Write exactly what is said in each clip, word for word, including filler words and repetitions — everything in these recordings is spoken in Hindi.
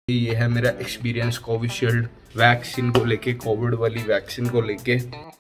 ये है मेरा एक्सपीरियंस कोविशील्ड वैक्सीन को लेके, कोविड वाली वैक्सीन को लेके।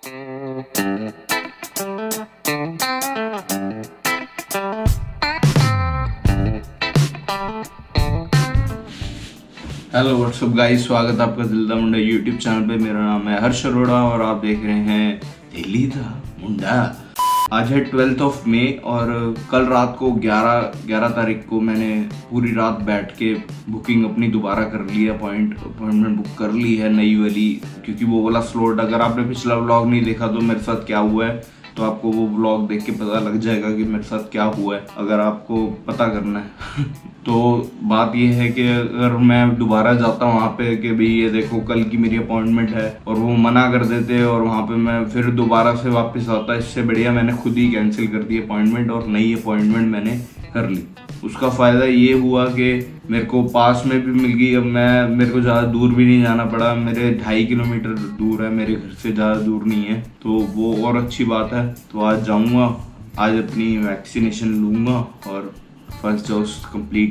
हेलो व्हाट्सअप गाइस, स्वागत है आपका दिल दा मुंडा यूट्यूब चैनल पे। मेरा नाम है हर्ष अरोड़ा और आप देख रहे हैं दिल दा मुंडा। आज है ट्वेल्थ ऑफ मई और कल रात को ग्यारह ग्यारह तारीख को मैंने पूरी रात बैठ के बुकिंग अपनी दोबारा कर ली है, अपॉइंट अपॉइंटमेंट बुक कर ली है नई वाली, क्योंकि वो वाला स्लॉट, अगर आपने पिछला व्लॉग नहीं देखा तो मेरे साथ क्या हुआ है तो आपको वो व्लॉग देख के पता लग जाएगा कि मेरे साथ क्या हुआ है, अगर आपको पता करना है। तो बात ये है कि अगर मैं दोबारा जाता हूँ वहाँ पे कि भाई ये देखो कल की मेरी अपॉइंटमेंट है और वो मना कर देते और वहाँ पे मैं फिर दोबारा से वापस आता, इससे बढ़िया मैंने खुद ही कैंसिल कर दी अपॉइंटमेंट और नई अपॉइंटमेंट मैंने कर ली। उसका फ़ायदा ये हुआ कि मेरे को पास में भी मिल गई, अब मैं मेरे को ज़्यादा दूर भी नहीं जाना पड़ा, मेरे ढाई किलोमीटर दूर है, मेरे घर से ज़्यादा दूर नहीं है, तो वो और अच्छी बात है। तो आज जाऊँगा, आज अपनी वैक्सीनेशन लूँगा और फर्स्ट डोज कंप्लीट।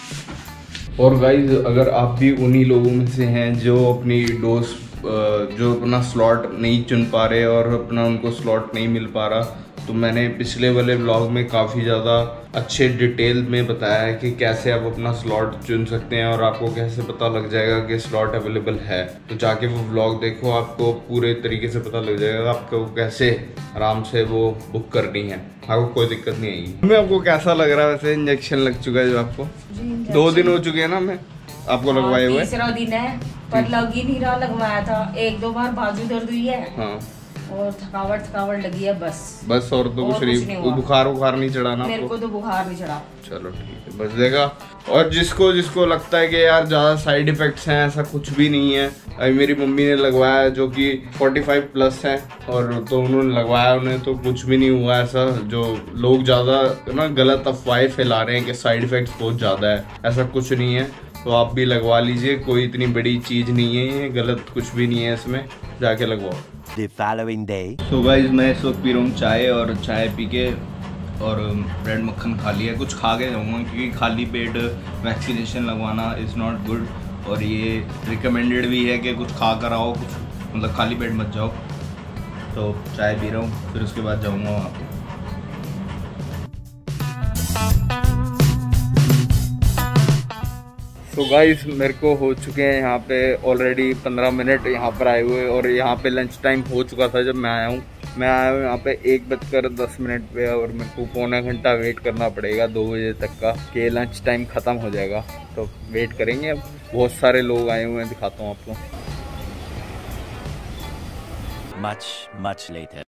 और गाइज, अगर आप भी उन्हीं लोगों में से हैं जो अपनी डोज जो अपना स्लॉट नहीं चुन पा रहे और अपना उनको स्लॉट नहीं मिल पा रहा, तो मैंने पिछले वाले व्लॉग में काफ़ी ज़्यादा अच्छे डिटेल में बताया है कि कैसे आप अपना स्लॉट चुन सकते हैं और आपको कैसे पता लग जाएगा कि स्लॉट अवेलेबल है। तो जाके वो व्लॉग देखो, आपको पूरे तरीके से पता लग जाएगा आपको कैसे आराम से वो बुक करनी है, आपको कोई दिक्कत नहीं आएगी। मैं आपको कैसा लग रहा है वैसे? इंजेक्शन लग चुका है जो आपको दो दिन हो चुके हैं ना मैं आपको लगवाए हुए? तीसरा दिन है पर लग ही नहीं रहा, लगवाया था एक दो बार, बाजू दर्द हुई है हाँ। और थकावट थकावट लगी है बस बस और तो कुछ नहीं। बुखार बुखार नहीं चढ़ा ना मेरे को? तो बुखार नहीं चढ़ा। चलो ठीक है, बस देखा। और जिसको जिसको लगता है कि यार ज्यादा साइड इफेक्ट्स हैं, ऐसा कुछ भी नहीं है। अभी मेरी मम्मी ने लगवाया जो कि पैंतालीस प्लस है और तो उन्होंने लगवाया, उन्हें तो कुछ भी नहीं हुआ ऐसा। जो लोग ज्यादा ना गलत अफवाहें फैला रहे हैं कि साइड इफेक्ट्स बहुत ज्यादा है, ऐसा कुछ नहीं है। तो आप भी लगवा लीजिए, कोई इतनी बड़ी चीज नहीं है ये, गलत कुछ भी नहीं है इसमें, जाके लगवाओ। The following day. So guys, मैं इस वक्त पी रहा हूँ चाय और चाय पी के और ब्रेड मक्खन खा लिया, कुछ खा के जाऊँगा क्योंकि खाली पेट वैक्सीनेशन लगवाना इज़ नॉट गुड और ये रिकमेंडेड भी है कि कुछ खा कर आओ, कुछ मतलब खाली पेट मत जाओ। तो चाय पी रहा हूँ, फिर उसके बाद जाऊँगा वहाँ पे। तो गाइस, मेरे को हो चुके हैं यहाँ पे ऑलरेडी पंद्रह मिनट यहाँ पर आए हुए और यहाँ पे लंच टाइम हो चुका था जब मैं आया हूँ। मैं आया हूँ यहाँ पे एक बजकर दस मिनट पे और मेरे को पौना घंटा वेट करना पड़ेगा दो बजे तक का कि लंच टाइम ख़त्म हो जाएगा। तो वेट करेंगे। अब बहुत सारे लोग आए हुए हैं, दिखाता हूँ आपको। Much, much later.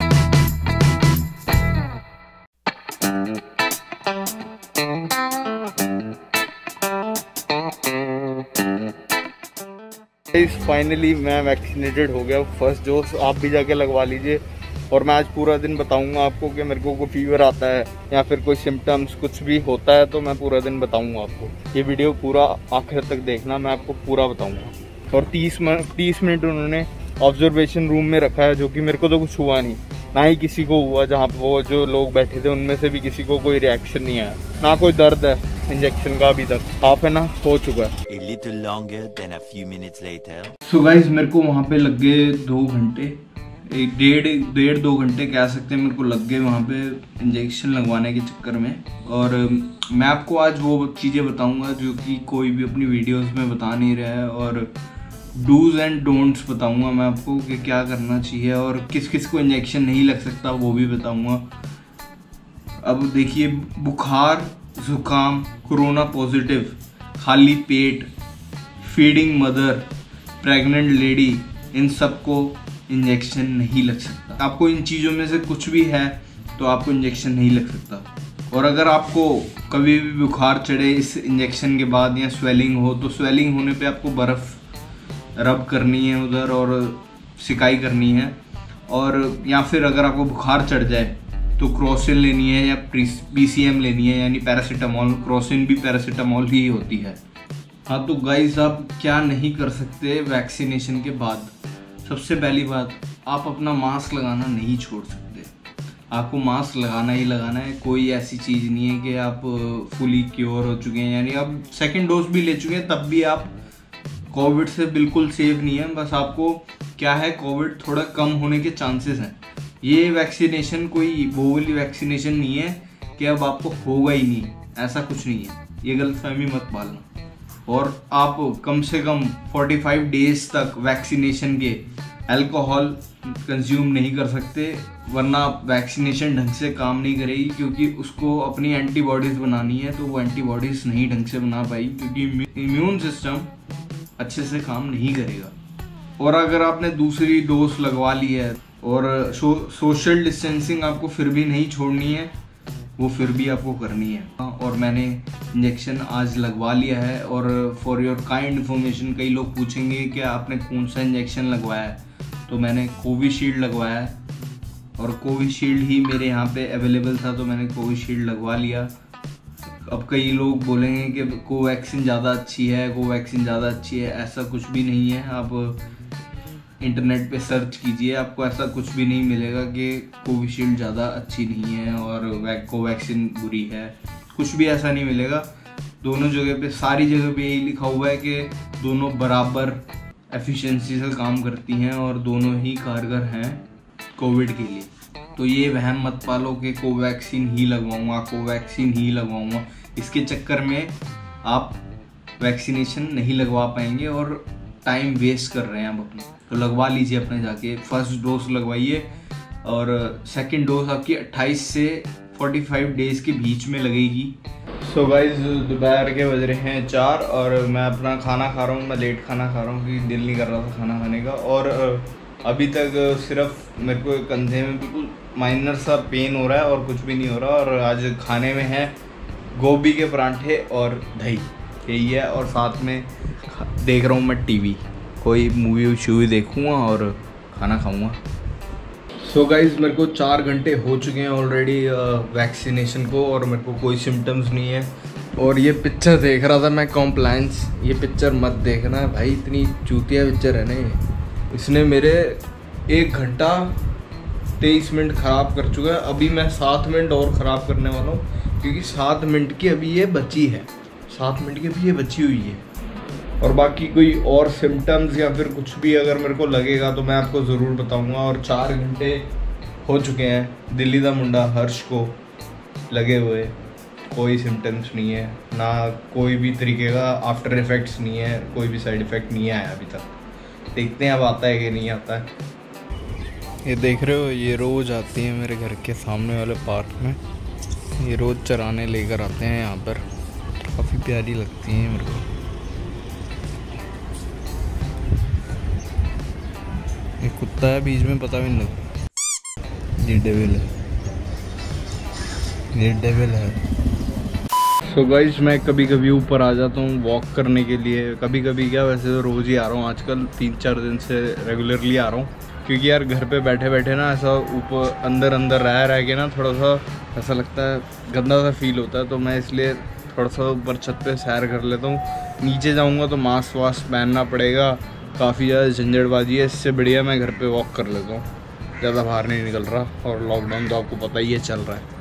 फाइनली मैं वैक्सीनेटेड हो गया, फर्स्ट डोज। आप भी जाके लगवा लीजिए और मैं आज पूरा दिन बताऊंगा आपको कि मेरे को कोई फीवर आता है या फिर कोई सिम्टम्स कुछ भी होता है तो मैं पूरा दिन बताऊंगा आपको। ये वीडियो पूरा आखिर तक देखना, मैं आपको पूरा बताऊंगा। और तीस मिनट तीस मिनट उन्होंने ऑब्जर्वेशन रूम में रखा है, जो कि मेरे को तो कुछ हुआ नहीं, ना ही किसी को हुआ। जहाँ पर वो जो लोग बैठे थे उनमें से भी किसी को कोई रिएक्शन नहीं आया, ना कोई दर्द है इंजेक्शन का अभी तक। हाफ एन आवर हो चुका है। A little longer than a few minutes later. So guys, मेरे को वहाँ पे लग गए दो घंटे, एक डेढ़ डेढ़ दो घंटे कह सकते हैं मेरे को लग गए वहाँ पे इंजेक्शन लगवाने के चक्कर में। और मैं आपको आज वो चीज़ें बताऊँगा जो कि कोई भी अपनी वीडियोस में बता नहीं रहा है, और डूज एंड डोंट्स बताऊँगा मैं आपको कि क्या करना चाहिए और किस किस को इंजेक्शन नहीं लग सकता वो भी बताऊँगा। अब देखिए, बुखार, जुकाम, कोरोना पॉजिटिव, खाली पेट, फीडिंग मदर, प्रेग्नेंट लेडी, इन सब को इंजेक्शन नहीं लग सकता। आपको इन चीज़ों में से कुछ भी है तो आपको इंजेक्शन नहीं लग सकता। और अगर आपको कभी भी बुखार चढ़े इस इंजेक्शन के बाद या स्वेलिंग हो, तो स्वेलिंग होने पे आपको बर्फ़ रब करनी है उधर और सिकाई करनी है। और या फिर अगर आपको बुखार चढ़ जाए तो क्रोसिन लेनी है या पी सी एम लेनी है, यानी पैरासीटामोल। क्रोसिन भी पैरासीटामोल ही होती है। हाँ, तो गाइस, आप क्या नहीं कर सकते वैक्सीनेशन के बाद? सबसे पहली बात, आप अपना मास्क लगाना नहीं छोड़ सकते। आपको मास्क लगाना ही लगाना है। कोई ऐसी चीज़ नहीं है कि आप फुली क्योर हो चुके हैं, यानी आप सेकेंड डोज भी ले चुके हैं तब भी आप कोविड से बिल्कुल सेफ नहीं है, बस आपको क्या है कोविड थोड़ा कम होने के चांसेस हैं। ये वैक्सीनेशन कोई वो वाली वैक्सीनेशन नहीं है कि अब आपको होगा ही नहीं, ऐसा कुछ नहीं है, ये गलतफहमी मत पालना। और आप कम से कम पैंतालीस डेज तक वैक्सीनेशन के अल्कोहल कंज्यूम नहीं कर सकते, वरना वैक्सीनेशन ढंग से काम नहीं करेगी, क्योंकि उसको अपनी एंटीबॉडीज़ बनानी है, तो वो एंटीबॉडीज़ नहीं ढंग से बना पाई, क्योंकि इम्यून सिस्टम अच्छे से काम नहीं करेगा। और अगर आपने दूसरी डोज लगवा ली है और सो, सोशल डिस्टेंसिंग आपको फिर भी नहीं छोड़नी है, वो फिर भी आपको करनी है। और मैंने इंजेक्शन आज लगवा लिया है। और फॉर योर काइंड इन्फॉर्मेशन, कई लोग पूछेंगे कि आपने कौन सा इंजेक्शन लगवाया है, तो मैंने कोविशील्ड लगवाया है, और कोविशील्ड ही मेरे यहाँ पे अवेलेबल था, तो मैंने कोविशील्ड लगवा लिया। अब कई लोग बोलेंगे कि कोवैक्सीन ज़्यादा अच्छी है, कोवैक्सीन ज़्यादा अच्छी है, ऐसा कुछ भी नहीं है। आप इंटरनेट पे सर्च कीजिए, आपको ऐसा कुछ भी नहीं मिलेगा कि कोविशील्ड ज़्यादा अच्छी नहीं है और कोवैक्सीन बुरी है, कुछ भी ऐसा नहीं मिलेगा। दोनों जगह पे, सारी जगह पे यही लिखा हुआ है कि दोनों बराबर एफिशिएंसी से काम करती हैं और दोनों ही कारगर हैं कोविड के लिए। तो ये वहम मत पालो कि कोवैक्सीन ही लगवाऊंगा, कोवैक्सीन ही लगवाऊंगा, इसके चक्कर में आप वैक्सीनेशन नहीं लगवा पाएंगे और टाइम वेस्ट कर रहे हैं आप अपना। तो लगवा लीजिए अपने जाके, फर्स्ट डोज लगवाइए और सेकंड डोज आपकी अट्ठाईस से पैंतालीस डेज के बीच में लगेगी। सो गाइस, दोपहर के बज रहे हैं चार और मैं अपना खाना खा रहा हूँ। मैं लेट खाना खा रहा हूँ क्योंकि दिल नहीं कर रहा था खाना खाने का, और अभी तक सिर्फ मेरे को कंधे में बिल्कुल माइनर सा पेन हो रहा है और कुछ भी नहीं हो रहा। और आज खाने में है गोभी के परांठे और दही, यही है। और साथ में देख रहा हूँ मैं टीवी, कोई मूवी शूवी देखूँगा और खाना खाऊँगा। सो गाइज, मेरे को चार घंटे हो चुके हैं ऑलरेडी वैक्सीनेशन को और मेरे को कोई सिम्टम्स नहीं है। और ये पिक्चर देख रहा था मैं, कॉम्प्लायंस, ये पिक्चर मत देखना भाई, इतनी चूतिया पिक्चर है ना। इसने मेरे एक घंटा तेईस मिनट ख़राब कर चुका है। अभी मैं सात मिनट और ख़राब करने वाला हूँ, क्योंकि सात मिनट की अभी ये बची है, सात मिनट की अभी ये बची हुई है। और बाकी कोई और सिम्टम्स या फिर कुछ भी अगर मेरे को लगेगा तो मैं आपको ज़रूर बताऊंगा। और चार घंटे हो चुके हैं दिल्ली दा मुंडा हर्ष को लगे हुए, कोई सिम्टम्स नहीं है, ना कोई भी तरीके का आफ्टर इफ़ेक्ट्स नहीं है, कोई भी साइड इफ़ेक्ट नहीं आया अभी तक। देखते हैं अब आता है कि नहीं आता है। ये देख रहे हो, ये रोज़ आती है मेरे घर के सामने वाले पार्क में, ये रोज़ चराने लेकर आते हैं यहाँ पर, काफ़ी प्यारी लगती हैं मेरे को। एक कुत्ता है बीच में, पता भी नहीं लगता, ये डेविल है, ये डेविल है। सो गाइस, मैं कभी कभी ऊपर आ जाता हूँ वॉक करने के लिए, कभी कभी क्या, वैसे तो रोज़ ही आ रहा हूँ आजकल, तीन चार दिन से रेगुलरली आ रहा हूँ। क्योंकि यार घर पे बैठे बैठे ना ऐसा ऊपर अंदर अंदर रह रह के ना थोड़ा सा ऐसा लगता है, गंदा सा फील होता है, तो मैं इसलिए थोड़ा सा ऊपर छत पे सैर कर लेता हूँ। नीचे जाऊँगा तो मास्क वास्क पहनना पड़ेगा, काफ़ी ज़्यादा झंझटबाजी है, इससे बढ़िया मैं घर पे वॉक कर लेता हूँ, ज़्यादा बाहर नहीं निकल रहा। और लॉकडाउन तो आपको पता ही है चल रहा है।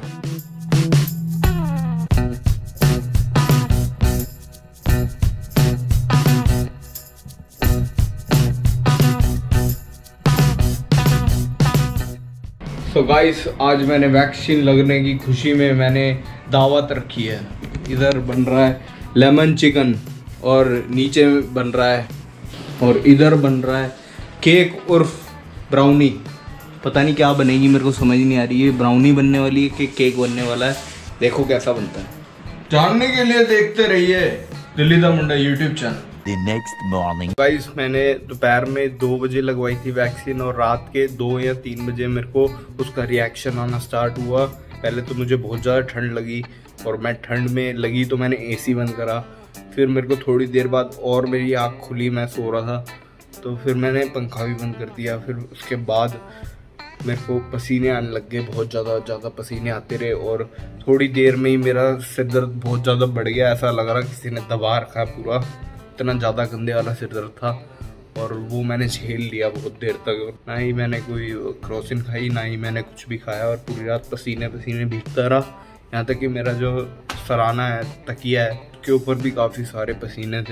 तो गाइस, आज मैंने वैक्सीन लगने की खुशी में मैंने दावत रखी है। इधर बन रहा है लेमन चिकन और नीचे बन रहा है, और इधर बन रहा है केक उर्फ ब्राउनी। पता नहीं क्या बनेगी, मेरे को समझ नहीं आ रही। ये ब्राउनी बनने वाली है कि केक बनने वाला है, देखो कैसा बनता है। जानने के लिए देखते रहिए दिल्ली दा मुंडा YouTube channel. The next morning. Guys, मैंने दोपहर में दो बजे लगवाई थी वैक्सीन और रात के दो या तीन बजे मेरे को उसका रिएक्शन आना स्टार्ट हुआ। पहले तो मुझे बहुत ज़्यादा ठंड लगी और मैं ठंड में लगी तो मैंने एसी बंद करा। फिर मेरे को थोड़ी देर बाद और मेरी आँख खुली, मैं सो रहा था, तो फिर मैंने पंखा भी बंद कर दिया। फिर उसके बाद मेरे को पसीने आने लग गए, बहुत ज़्यादा ज़्यादा पसीने आते रहे और थोड़ी देर में ही मेरा सिर दर्द बहुत ज़्यादा बढ़ गया। ऐसा लग रहा किसी ने दबा रखा पूरा, इतना ज़्यादा गंदे वाला सिर दर्द था। और वो मैंने झेल लिया बहुत देर तक, ना ही मैंने कोई क्रोसिन खाई, ना ही मैंने कुछ भी खाया, और पूरी रात पसीने पसीने भीगता रहा। यहाँ तक कि मेरा जो सराना है, तकिया है, उसके ऊपर भी काफ़ी सारे पसीने थे।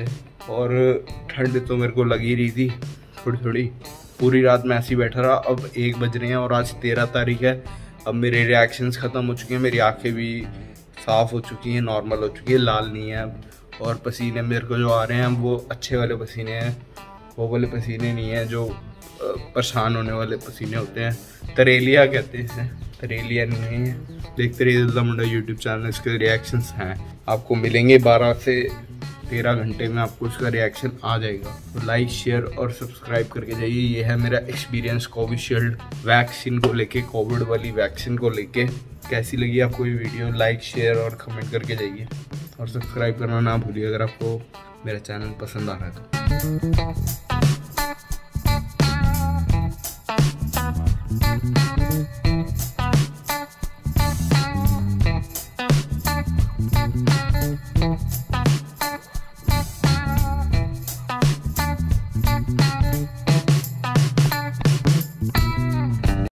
और ठंड तो मेरे को लग ही रही थी थोड़ी थोड़ी। पूरी रात मैं ऐसे ही बैठा रहा। अब एक बज रहे हैं और आज तेरह तारीख है। अब मेरे रिएक्शंस ख़त्म हो चुके हैं, मेरी आंखें भी साफ़ हो चुकी हैं, नॉर्मल हो चुकी है, लाल नहीं है अब। और पसीने मेरे को जो आ रहे हैं वो अच्छे वाले पसीने हैं, वो वाले पसीने नहीं हैं जो परेशान होने वाले पसीने होते हैं। तरेलिया कहते हैं इसे, तरेलिया नहीं है। देखते रहिए दिल दा मुंडा यूट्यूब चैनल, इसके रिएक्शंस हैं आपको मिलेंगे। बारह से तेरह घंटे में आपको इसका रिएक्शन आ जाएगा। तो लाइक शेयर और सब्सक्राइब करके जाइए। ये है मेरा एक्सपीरियंस कोविशील्ड वैक्सीन को लेके, कोविड वाली वैक्सीन को लेके। कैसी लगी आपको ये वीडियो? लाइक शेयर और कमेंट करके जाइए और सब्सक्राइब करना ना भूलिए अगर आपको मेरा चैनल पसंद आ रहा है तो।